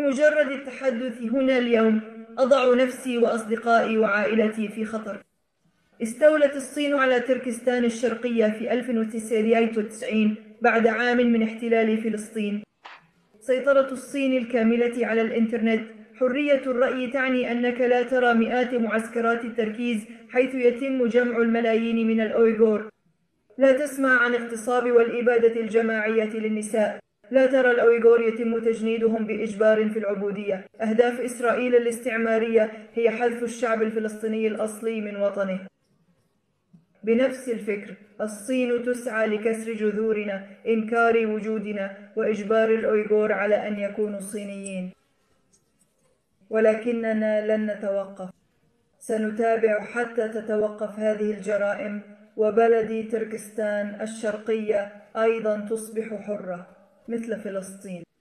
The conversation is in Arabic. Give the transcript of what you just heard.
بمجرد التحدث هنا اليوم أضع نفسي وأصدقائي وعائلتي في خطر. استولت الصين على تركستان الشرقية في 1993 بعد عام من احتلال فلسطين. سيطرة الصين الكاملة على الإنترنت. حرية الرأي تعني أنك لا ترى مئات معسكرات التركيز حيث يتم جمع الملايين من الأويغور. لا تسمع عن اغتصاب والإبادة الجماعية للنساء. لا ترى الأويغور يتم تجنيدهم بإجبار في العبودية. أهداف إسرائيل الاستعمارية هي حذف الشعب الفلسطيني الأصلي من وطنه. بنفس الفكر، الصين تسعى لكسر جذورنا، إنكار وجودنا، وإجبار الأويغور على أن يكونوا صينيين. ولكننا لن نتوقف. سنتابع حتى تتوقف هذه الجرائم، وبلدي تركستان الشرقية أيضا تصبح حرة مثل فلسطين.